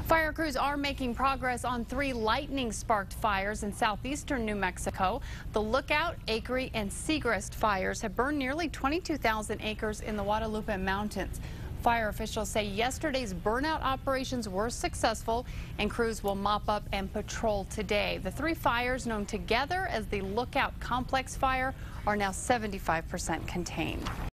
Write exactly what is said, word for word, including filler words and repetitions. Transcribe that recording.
Fire crews are making progress on three lightning-sparked fires in southeastern New Mexico. The Lookout, Acre, and Segrest fires have burned nearly twenty-two thousand acres in the Guadalupe Mountains. Fire officials say yesterday's burnout operations were successful, and crews will mop up and patrol today. The three fires, known together as the Lookout Complex Fire, are now seventy-five percent contained.